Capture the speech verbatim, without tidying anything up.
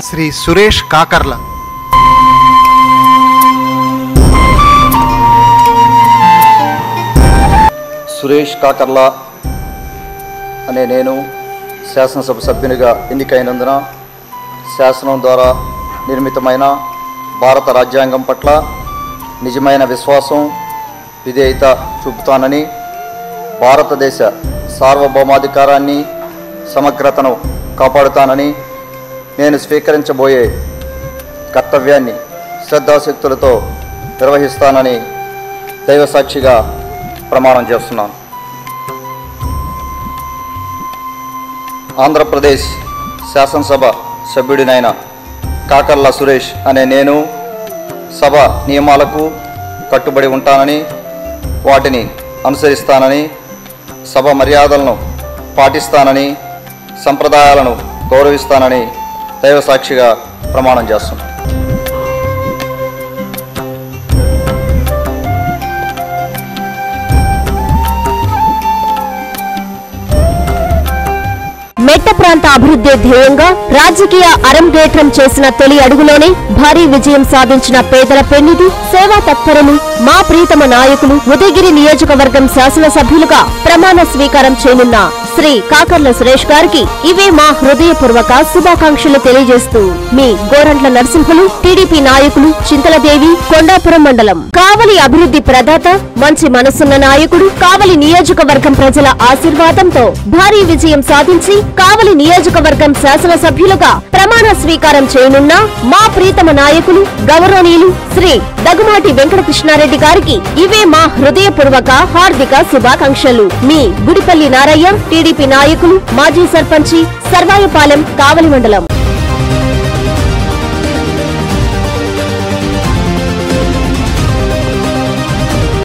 శ్రీ సురేష్ కాకర్ల. సురేష్ కాకర్ల అనే నేను శాసనసభ సభ్యునిగా ఎన్నికైనందున శాసనం ద్వారా నిర్మితమైన భారత రాజ్యాంగం పట్ల నిజమైన విశ్వాసం, విధేయత చూపుతానని, భారతదేశ సార్వభౌమాధికారాన్ని, సమగ్రతను కాపాడుతానని, నేను స్వీకరించబోయే కర్తవ్యాన్ని శ్రద్ధాశక్తులతో నిర్వహిస్తానని దైవసాక్షిగా ప్రమాణం చేస్తున్నాను. ఆంధ్రప్రదేశ్ శాసనసభ సభ్యుడినైన కాకర్ల సురేష్ అనే నేను సభ నియమాలకు కట్టుబడి ఉంటానని, వాటిని అనుసరిస్తానని, సభ మర్యాదలను పాటిస్తానని, సంప్రదాయాలను గౌరవిస్తానని దైవసాక్షిగా ప్రమాణం చేస్తున్నాను. మెట్ట ప్రాంత అభివృద్ధి ధ్యేయంగా రాజకీయ అరంగేట్రం చేసిన తొలి అడుగులోనే భారీ విజయం సాధించిన పేదల పెన్నిధి, సేవా తత్పరులు, మా ప్రీతమ నాయకులు, ఉదయగిరి నియోజకవర్గం శాసనసభ్యులుగా ప్రమాణ స్వీకారం చేయనున్న శ్రీ కాకర్ల సురేష్ గారికి ఇవే మా హృదయపూర్వక శుభాకాంక్షలు తెలియజేస్తూ మీ గోరంట్ల నరసింహులు, టీడీపీ నాయకులు, చింతలదేవి, కొండాపురం మండలం. కావలి అభివృద్ధి ప్రదాత, మంచి మనసున్న నాయకుడు, కావలి నియోజకవర్గం ప్రజల ఆశీర్వాదంతో భారీ విజయం సాధించి కావలి నియోజకవర్గం శాసనసభ్యులుగా ప్రమాణ స్వీకారం చేయనున్న మా ప్రీతమ నాయకులు, గౌరవనీయులు శ్రీ దగ్గుమాటి వెంకటకృష్ణారెడ్డి గారికి ఇవే మా హృదయపూర్వక హార్దిక శుభాకాంక్షలు. మీ గుడిపల్లి నారయ్య, టీడీపీ నాయకులు, మాజీ సర్పంచి, సర్వాయపాలెం, కావలి మండలం.